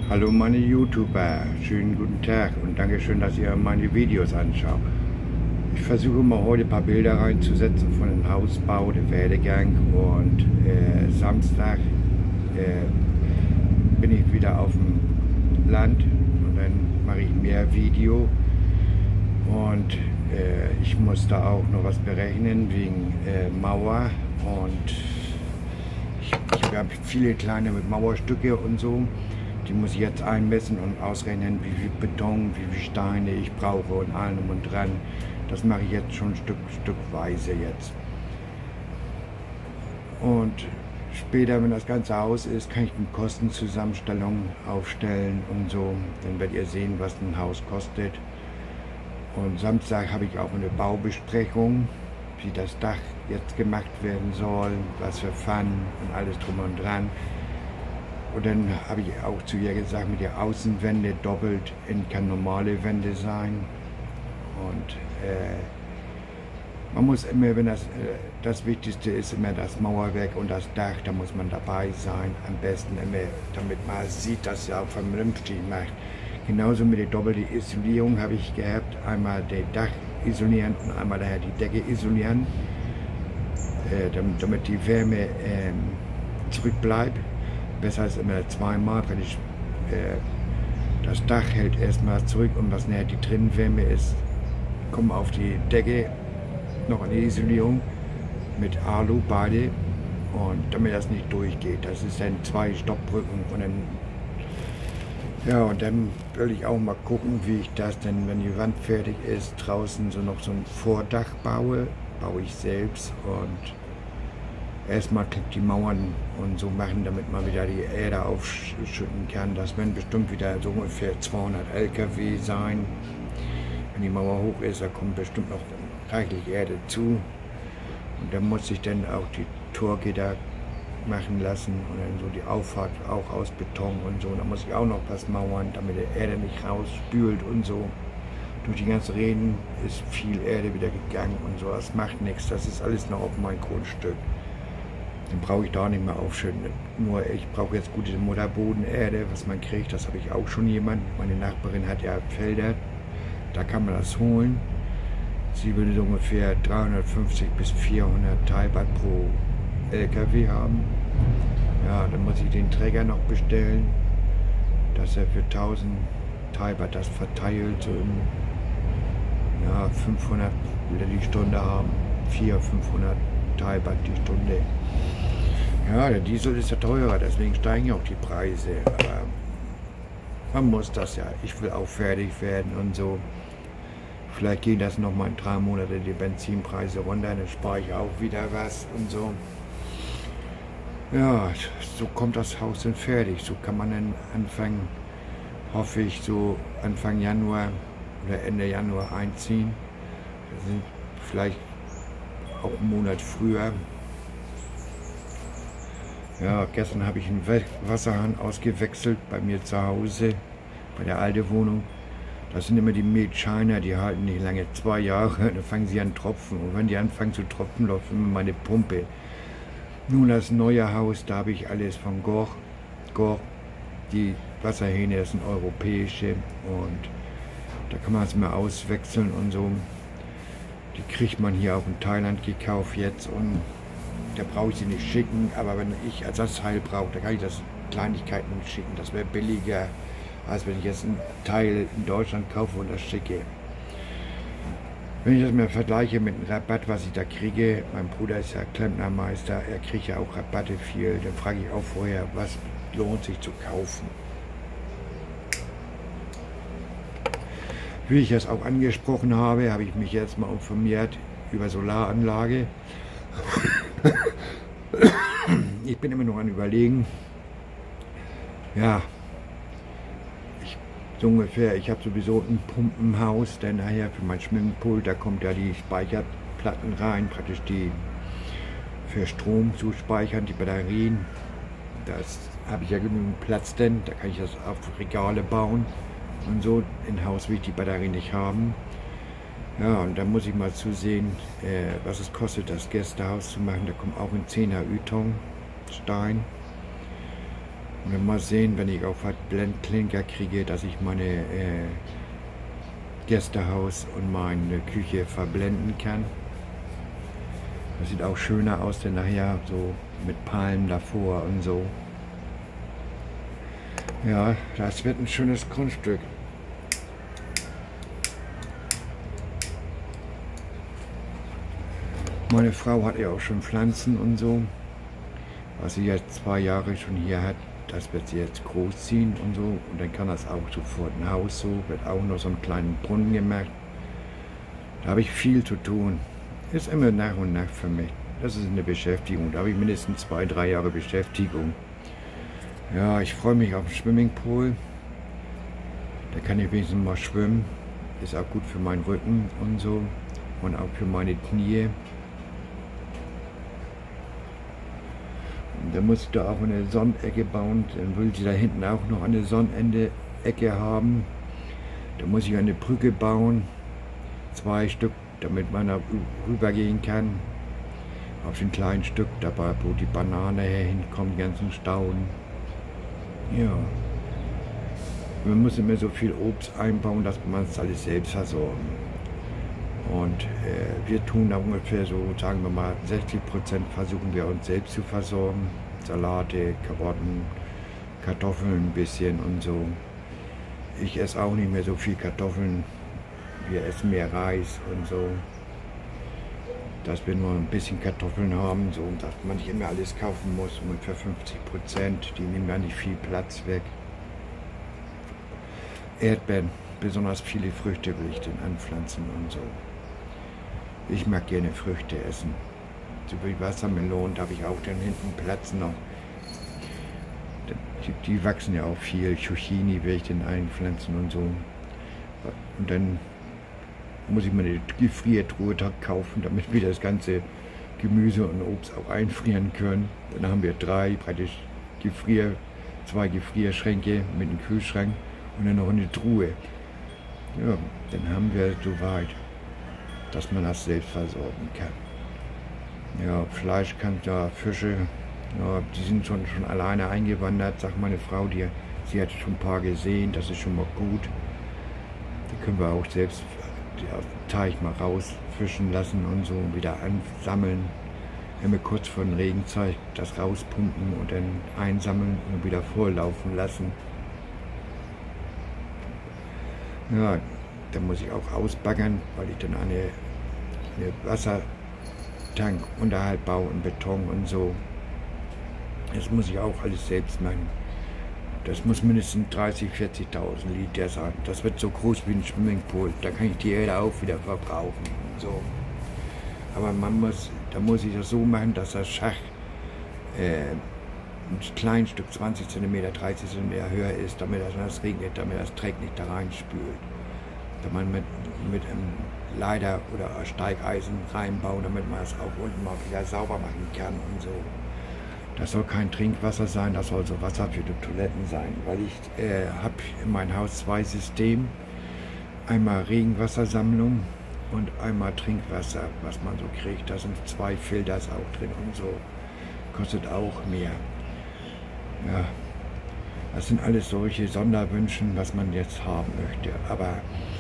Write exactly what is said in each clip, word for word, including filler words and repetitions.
Hallo meine YouTuber, schönen guten Tag und Dankeschön, dass ihr meine Videos anschaut. Ich versuche mal heute ein paar Bilder reinzusetzen von dem Hausbau, der Werdegang und äh, Samstag äh, bin ich wieder auf dem Land und dann mache ich mehr Video und äh, ich muss da auch noch was berechnen wegen äh, Mauer und ich, ich habe viele kleine Mauerstücke und so. Die muss ich jetzt einmessen und ausrechnen, wie viel Beton, wie viele Steine ich brauche und allem und dran. Das mache ich jetzt schon Stück, stückweise jetzt. Und später, wenn das ganze Haus ist, kann ich eine Kostenzusammenstellung aufstellen und so. Dann werdet ihr sehen, was ein Haus kostet. Und Samstag habe ich auch eine Baubesprechung, wie das Dach jetzt gemacht werden soll, was für Pfannen und alles drum und dran. Und dann habe ich auch zu ihr gesagt, mit der Außenwände doppelt, in kann normale Wände sein. Und äh, man muss immer, wenn das, äh, das Wichtigste ist immer das Mauerwerk und das Dach, da muss man dabei sein. Am besten immer, damit man sieht, dass sie auch vernünftig macht. Genauso mit der doppelten Isolierung habe ich gehabt, einmal das Dach isolieren und einmal daher die Decke isolieren, äh, damit, damit die Wärme äh, zurückbleibt. Besser als immer zweimal, weil ich, äh, das Dach hält erstmal zurück und was näher die Trinnenwärme ist, kommen auf die Decke noch eine Isolierung mit Alu beide und damit das nicht durchgeht. Das ist dann zwei Stockbrücken und dann, ja, und dann will ich auch mal gucken, wie ich das denn, wenn die Wand fertig ist, draußen so noch so ein Vordach baue, baue ich selbst und erstmal die Mauern und so machen, damit man wieder die Erde aufschütten kann. Das werden bestimmt wieder so ungefähr zweihundert L K W sein. Wenn die Mauer hoch ist, da kommt bestimmt noch reichlich Erde zu. Und dann muss ich dann auch die Torgitter machen lassen und dann so die Auffahrt auch aus Beton und so. Da muss ich auch noch was mauern, damit die Erde nicht rausspült und so. Durch die ganzen Reden ist viel Erde wieder gegangen und so. Das macht nichts, das ist alles noch auf mein Grundstück. Den brauche ich da nicht mehr aufschütten. Nur ich brauche jetzt gute Mutterbodenerde, was man kriegt, das habe ich auch schon jemand. Meine Nachbarin hat ja Felder, da kann man das holen. Sie will so ungefähr dreihundertfünfzig bis vierhundert Taibat pro L K W haben. Ja, dann muss ich den Träger noch bestellen, dass er für tausend Taibat das verteilt, so im, ja, fünfhundert will er die Stunde haben, vierhundert, fünfhundert Taibat die Stunde. Ja, der Diesel ist ja teurer, deswegen steigen ja auch die Preise. Aber man muss das ja. Ich will auch fertig werden und so. Vielleicht gehen das noch mal in drei Monate die Benzinpreise runter, dann spare ich auch wieder was und so. Ja, so kommt das Haus dann fertig. So kann man dann anfangen, hoffe ich, so Anfang Januar oder Ende Januar einziehen. Wir sind vielleicht auch einen Monat früher. Ja, gestern habe ich einen Wasserhahn ausgewechselt bei mir zu Hause, bei der alten Wohnung. Das sind immer die Milchshiner, die halten nicht lange, zwei Jahre, dann fangen sie an zu tropfen. Und wenn die anfangen zu tropfen, läuft immer meine Pumpe. Nun das neue Haus, da habe ich alles von Gorch. Gorch, die Wasserhähne, das sind europäische und da kann man es mal auswechseln und so. Die kriegt man hier auch in Thailand gekauft jetzt und da brauche ich sie nicht schicken, aber wenn ich Ersatzteil brauche, dann kann ich das Kleinigkeiten schicken. Das wäre billiger, als wenn ich jetzt ein Teil in Deutschland kaufe und das schicke. Wenn ich das mal vergleiche mit dem Rabatt, was ich da kriege, mein Bruder ist ja Klempnermeister, er kriegt ja auch Rabatte viel, dann frage ich auch vorher, was lohnt sich zu kaufen. Wie ich das auch angesprochen habe, habe ich mich jetzt mal informiert über Solaranlage. Ich bin immer noch an Überlegen. Ja, ich, so ungefähr, ich habe sowieso ein Pumpenhaus, denn nachher für mein Schwimmpult, da kommt ja die Speicherplatten rein, praktisch die für Strom zu speichern, die Batterien. Das habe ich ja genügend Platz, denn da kann ich das auf Regale bauen. Und so in Haus will ich die Batterie nicht haben. Ja, und da muss ich mal zusehen, äh, was es kostet, das Gästehaus zu machen. Da kommt auch ein zehner Ytong Stein. Und dann mal sehen, wenn ich auch was Blendklinker kriege, dass ich meine äh, Gästehaus und meine Küche verblenden kann. Das sieht auch schöner aus, denn nachher so mit Palmen davor und so. Ja, das wird ein schönes Grundstück. Meine Frau hat ja auch schon Pflanzen und so. Was sie jetzt zwei Jahre schon hier hat, das wird sie jetzt großziehen und so. Und dann kann das auch sofort ein Haus so, wird auch noch so einen kleinen Brunnen gemacht. Da habe ich viel zu tun. Ist immer nach und nach für mich. Das ist eine Beschäftigung. Da habe ich mindestens zwei, drei Jahre Beschäftigung. Ja, ich freue mich auf den Swimmingpool. Da kann ich wenigstens mal schwimmen. Ist auch gut für meinen Rücken und so. Und auch für meine Knie. Und dann muss ich da auch eine Sonnenecke bauen. Dann will sie da hinten auch noch eine Sonnenende-Ecke haben. Da muss ich eine Brücke bauen. Zwei Stück, damit man da rübergehen kann. Auf den kleinen Stück, dabei wo die Banane herhinkommt, die ganzen Stauden. Ja. Man muss immer so viel Obst einbauen, dass man es alles selbst versorgen. Und äh, wir tun da ungefähr so, sagen wir mal, sechzig Prozent versuchen wir uns selbst zu versorgen. Salate, Karotten, Kartoffeln ein bisschen und so. Ich esse auch nicht mehr so viel Kartoffeln. Wir essen mehr Reis und so. Dass wir nur ein bisschen Kartoffeln haben, so, und dass man nicht immer alles kaufen muss, ungefähr fünfzig Prozent. Die nehmen ja nicht viel Platz weg. Erdbeeren, besonders viele Früchte will ich denn anpflanzen und so. Ich mag gerne Früchte essen. So wie Wassermelonen, da habe ich auch dann hinten Platz noch. Die, die wachsen ja auch viel. Zucchini will ich denn einpflanzen und so. Und dann muss ich mir eine Gefriertruhe kaufen, damit wir das ganze Gemüse und Obst auch einfrieren können. Dann haben wir drei praktisch Gefrier, zwei Gefrierschränke mit einem Kühlschrank und dann noch eine Truhe. Ja, dann haben wir soweit, dass man das selbst versorgen kann. Ja, Fleisch kann ja, Fische, ja, die sind schon, schon alleine eingewandert, sagt meine Frau, die, sie hat schon ein paar gesehen, das ist schon mal gut. Die können wir auch selbst ja, Teich mal rausfischen lassen und so wieder ansammeln. Immer kurz vor der Regenzeit das rauspumpen und dann einsammeln und wieder vorlaufen lassen. Ja, da muss ich auch ausbaggern, weil ich dann eine, eine Wassertank unterhalb baue und Beton und so. Das muss ich auch alles selbst machen. Das muss mindestens dreißigtausend, vierzigtausend Liter sein. Das wird so groß wie ein Swimmingpool. Da kann ich die Erde auch wieder verbrauchen. So. Aber man muss, da muss ich das so machen, dass das Schach äh, ein kleines Stück zwanzig Zentimeter, dreißig Zentimeter höher ist, damit das, wenn es regnet, damit das Dreck nicht da reinspült. Da man mit, mit einem Leiter oder Steigeisen reinbauen, damit man es auch unten mal wieder sauber machen kann und so. Das soll kein Trinkwasser sein, das soll so Wasser für die Toiletten sein, weil ich äh, habe in meinem Haus zwei Systeme. Einmal Regenwassersammlung und einmal Trinkwasser, was man so kriegt. Da sind zwei Filters auch drin und so. Kostet auch mehr. Ja, das sind alles solche Sonderwünsche, was man jetzt haben möchte. Aber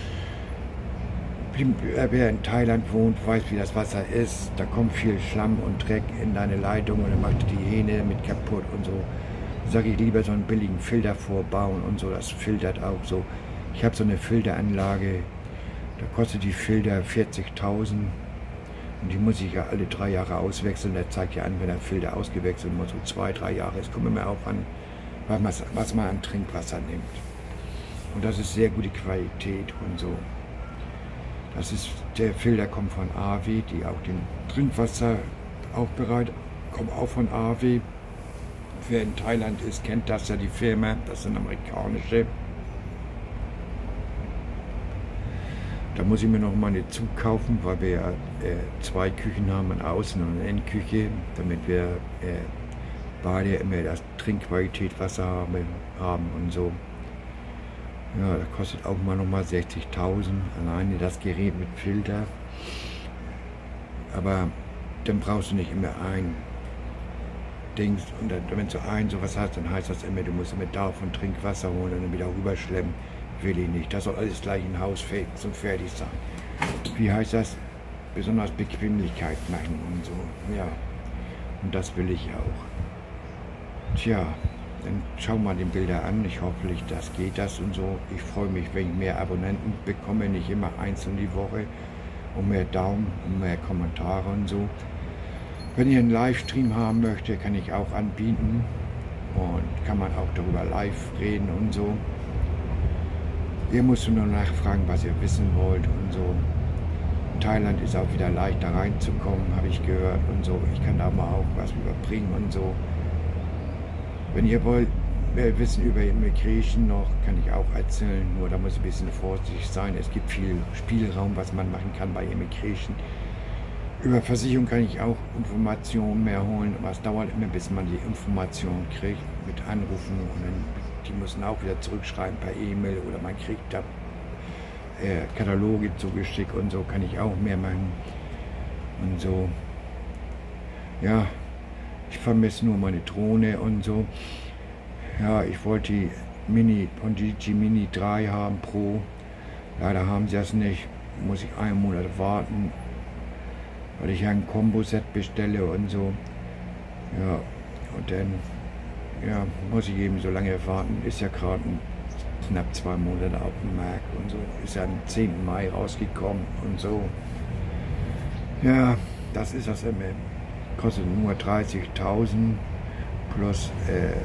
wer in Thailand wohnt, weiß, wie das Wasser ist. Da kommt viel Schlamm und Dreck in deine Leitung und dann macht die Hähne mit kaputt und so. Sage ich lieber so einen billigen Filter vorbauen und so, das filtert auch so. Ich habe so eine Filteranlage, da kostet die Filter vierzigtausend und die muss ich ja alle drei Jahre auswechseln. Der zeigt ja an, wenn der Filter ausgewechselt muss, so zwei, drei Jahre. Es kommt immer auch an, was man an Trinkwasser nimmt. Und das ist sehr gute Qualität und so. Das ist, der Filter kommt von A W, die auch den Trinkwasser aufbereitet, kommt auch von A W. Wer in Thailand ist, kennt das ja, die Firma, das sind amerikanische. Da muss ich mir noch mal eine zukaufen, weil wir ja äh, zwei Küchen haben, eine Außen- und eine Innenküche, damit wir äh, beide immer das Trinkqualität Wasser haben, haben und so. Ja, das kostet auch mal nochmal sechzigtausend, alleine das Gerät mit Filter. Aber dann brauchst du nicht immer ein Dings. Und dann, wenn du ein sowas hast, dann heißt das immer, du musst immer davon Trinkwasser holen und dann wieder rüberschleppen. Will ich nicht. Das soll alles gleich in Haus fertig und fertig sein. Wie heißt das? Besonders Bequemlichkeit machen und so. Ja. Und das will ich auch. Tja, dann schau mal die Bilder an. Ich hoffe, das geht das und so. Ich freue mich, wenn ich mehr Abonnenten bekomme, nicht immer einzeln die Woche. Und mehr Daumen und mehr Kommentare und so. Wenn ihr einen Livestream haben möchtet, kann ich auch anbieten. Und kann man auch darüber live reden und so. Ihr müsst nur nachfragen, was ihr wissen wollt und so. In Thailand ist auch wieder leicht da reinzukommen, habe ich gehört und so. Ich kann da mal auch was überbringen und so. Wenn ihr wollt, mehr Wissen über Immigration noch, kann ich auch erzählen. Nur da muss ein bisschen vorsichtig sein. Es gibt viel Spielraum, was man machen kann bei Immigration. Über Versicherung kann ich auch Informationen mehr holen. Aber es dauert immer, bis man die Informationen kriegt mit Anrufen und dann, die müssen auch wieder zurückschreiben per E-Mail oder man kriegt da äh, Kataloge zugeschickt und so kann ich auch mehr machen und so. Ja, ich vermisse nur meine Drohne und so. Ja, ich wollte die Mini, Pondigi Mini drei haben Pro. Leider haben sie das nicht. Muss ich einen Monat warten, weil ich ein Kombo-Set bestelle und so. Ja, und dann ja, muss ich eben so lange warten. Ist ja gerade knapp zwei Monate auf dem Markt und so. Ist ja am zehnten Mai rausgekommen und so. Ja, das ist das immer. Kostet nur dreißigtausend plus äh,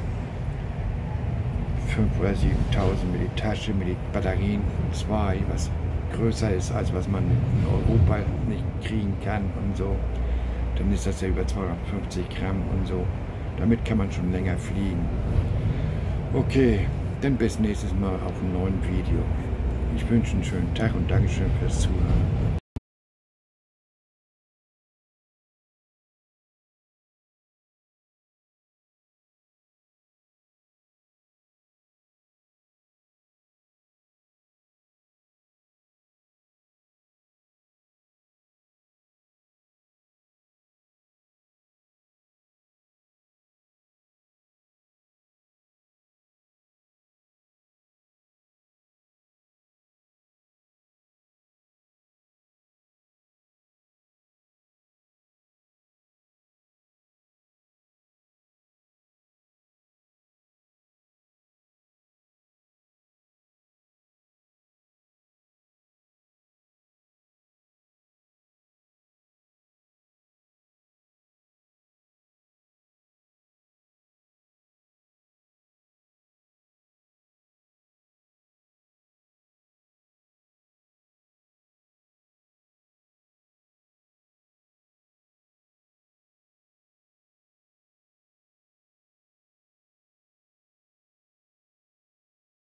fünftausend oder siebentausend mit die Tasche, mit den Batterien zwei, was größer ist, als was man in Europa nicht kriegen kann und so. Dann ist das ja über zweihundertfünfzig Gramm und so. Damit kann man schon länger fliegen. Okay, dann bis nächstes Mal auf einem neuen Video. Ich wünsche einen schönen Tag und Dankeschön fürs Zuhören.